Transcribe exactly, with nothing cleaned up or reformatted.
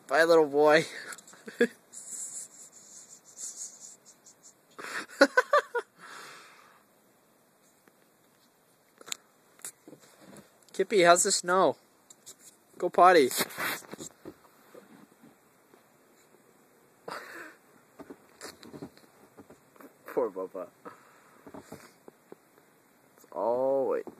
Bye, little boy. Kippy, how's the snow? Go potty. Poor Bubba. It's all wait.